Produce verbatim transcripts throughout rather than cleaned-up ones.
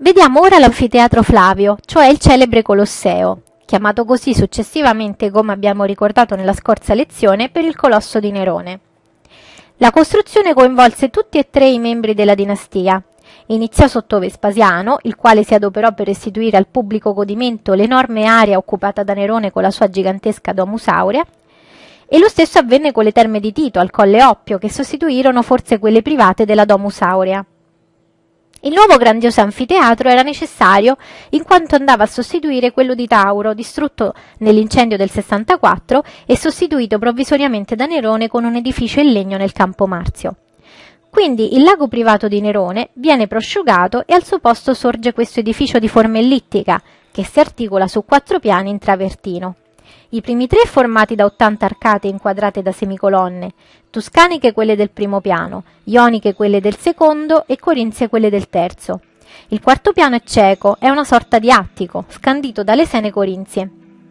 Vediamo ora l'anfiteatro Flavio, cioè il celebre Colosseo, chiamato così successivamente, come abbiamo ricordato nella scorsa lezione, per il colosso di Nerone. La costruzione coinvolse tutti e tre i membri della dinastia. Iniziò sotto Vespasiano, il quale si adoperò per restituire al pubblico godimento l'enorme area occupata da Nerone con la sua gigantesca Domus Aurea, e lo stesso avvenne con le terme di Tito al Colle Oppio, che sostituirono forse quelle private della Domus Aurea. Il nuovo grandioso anfiteatro era necessario in quanto andava a sostituire quello di Tauro, distrutto nell'incendio del sessantaquattro e sostituito provvisoriamente da Nerone con un edificio in legno nel Campo Marzio. Quindi il lago privato di Nerone viene prosciugato e al suo posto sorge questo edificio di forma ellittica, che si articola su quattro piani in travertino. I primi tre formati da ottanta arcate inquadrate da semicolonne, tuscaniche quelle del primo piano, ioniche quelle del secondo e corinzie quelle del terzo. Il quarto piano è cieco, è una sorta di attico, scandito da lesene corinzie.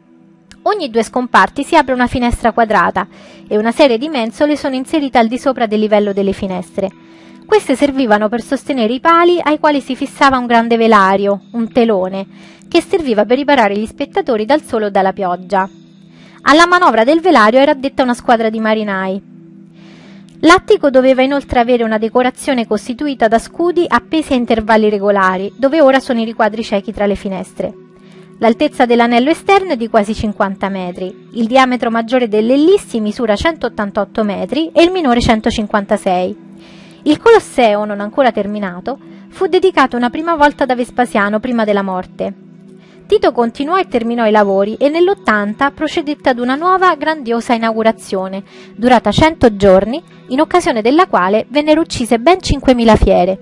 Ogni due scomparti si apre una finestra quadrata e una serie di mensole sono inserite al di sopra del livello delle finestre. Queste servivano per sostenere i pali ai quali si fissava un grande velario, un telone, che serviva per riparare gli spettatori dal sole o dalla pioggia. Alla manovra del velario era addetta una squadra di marinai. L'attico doveva inoltre avere una decorazione costituita da scudi appesi a intervalli regolari, dove ora sono i riquadri ciechi tra le finestre. L'altezza dell'anello esterno è di quasi cinquanta metri, il diametro maggiore delle ellissi misura centottantotto metri e il minore centocinquantasei. Il Colosseo, non ancora terminato, fu dedicato una prima volta da Vespasiano prima della morte. Tito continuò e terminò i lavori e nell'ottanta procedette ad una nuova grandiosa inaugurazione, durata cento giorni, in occasione della quale vennero uccise ben cinquemila fiere.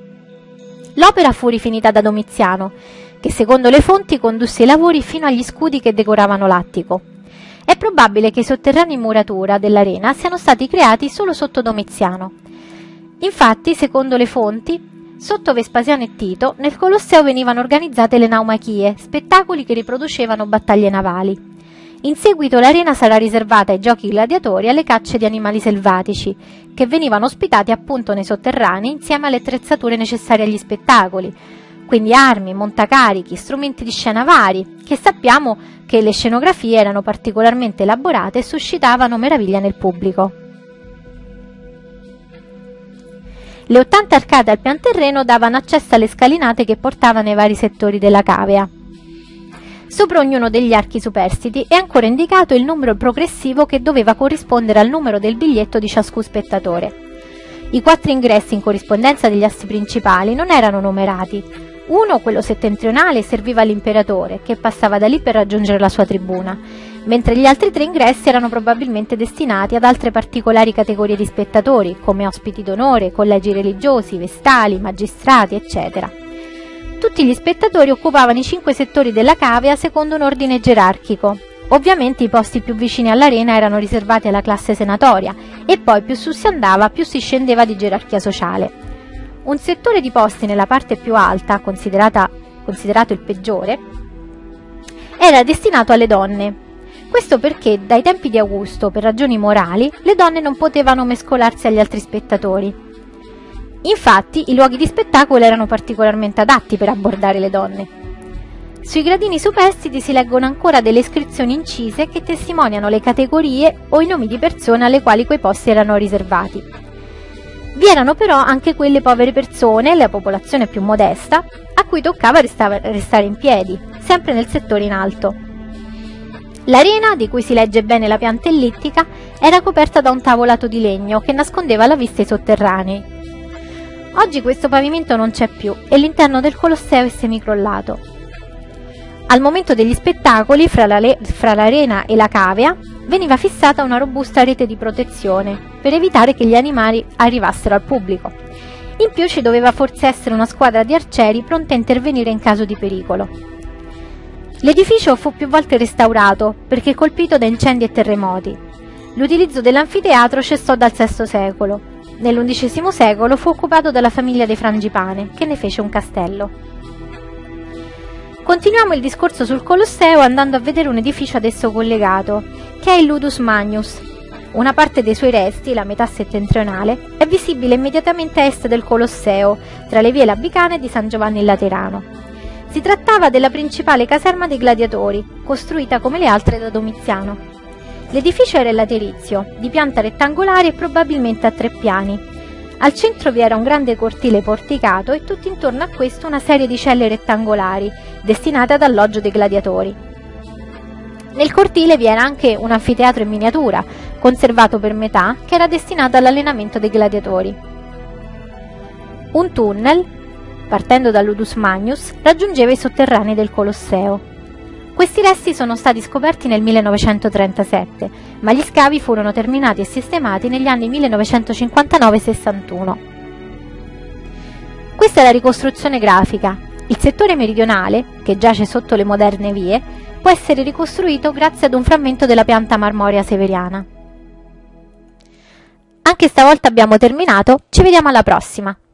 L'opera fu rifinita da Domiziano, che secondo le fonti condusse i lavori fino agli scudi che decoravano l'attico. È probabile che i sotterranei in muratura dell'arena siano stati creati solo sotto Domiziano. Infatti, secondo le fonti, sotto Vespasiano e Tito, nel Colosseo venivano organizzate le naumachie, spettacoli che riproducevano battaglie navali. In seguito l'arena sarà riservata ai giochi gladiatori e alle cacce di animali selvatici, che venivano ospitati appunto nei sotterranei insieme alle attrezzature necessarie agli spettacoli, quindi armi, montacarichi, strumenti di scena vari, che sappiamo che le scenografie erano particolarmente elaborate e suscitavano meraviglia nel pubblico. Le ottanta arcate al pian terreno davano accesso alle scalinate che portavano ai vari settori della cavea. Sopra ognuno degli archi superstiti è ancora indicato il numero progressivo che doveva corrispondere al numero del biglietto di ciascun spettatore. I quattro ingressi in corrispondenza degli assi principali non erano numerati. Uno, quello settentrionale, serviva all'imperatore, che passava da lì per raggiungere la sua tribuna, mentre gli altri tre ingressi erano probabilmente destinati ad altre particolari categorie di spettatori, come ospiti d'onore, collegi religiosi, vestali, magistrati, eccetera. Tutti gli spettatori occupavano i cinque settori della cavea secondo un ordine gerarchico. Ovviamente i posti più vicini all'arena erano riservati alla classe senatoria e poi più su si andava più si scendeva di gerarchia sociale. Un settore di posti nella parte più alta, considerata, considerato il peggiore, era destinato alle donne. Questo perché dai tempi di Augusto, per ragioni morali, le donne non potevano mescolarsi agli altri spettatori. Infatti, i luoghi di spettacolo erano particolarmente adatti per abbordare le donne. Sui gradini superstiti si leggono ancora delle iscrizioni incise che testimoniano le categorie o i nomi di persone alle quali quei posti erano riservati. Vi erano però anche quelle povere persone, la popolazione più modesta, a cui toccava restare in piedi, sempre nel settore in alto. L'arena, di cui si legge bene la pianta ellittica, era coperta da un tavolato di legno che nascondeva alla vista i sotterranei. Oggi questo pavimento non c'è più e l'interno del Colosseo è semicrollato. Al momento degli spettacoli, fra l'arena e la cavea, veniva fissata una robusta rete di protezione per evitare che gli animali arrivassero al pubblico. In più ci doveva forse essere una squadra di arcieri pronta a intervenire in caso di pericolo. L'edificio fu più volte restaurato perché colpito da incendi e terremoti. L'utilizzo dell'anfiteatro cessò dal sesto secolo. Nell'undicesimo secolo fu occupato dalla famiglia dei Frangipane, che ne fece un castello. Continuiamo il discorso sul Colosseo andando a vedere un edificio ad esso collegato, che è il Ludus Magnus. Una parte dei suoi resti, la metà settentrionale, è visibile immediatamente a est del Colosseo, tra le vie Labicane di San Giovanni il Laterano. Si trattava della principale caserma dei gladiatori, costruita come le altre da Domiziano. L'edificio era in laterizio, di pianta rettangolare e probabilmente a tre piani. Al centro vi era un grande cortile porticato e tutto intorno a questo una serie di celle rettangolari, destinate ad alloggio dei gladiatori. Nel cortile vi era anche un anfiteatro in miniatura, conservato per metà, che era destinato all'allenamento dei gladiatori. Un tunnel, partendo dall'Udus Magnus, raggiungeva i sotterranei del Colosseo. Questi resti sono stati scoperti nel millenovecentotrentasette, ma gli scavi furono terminati e sistemati negli anni millenovecentocinquantanove sessantuno. Questa è la ricostruzione grafica. Il settore meridionale, che giace sotto le moderne vie, può essere ricostruito grazie ad un frammento della pianta marmorea severiana. Anche stavolta abbiamo terminato, ci vediamo alla prossima!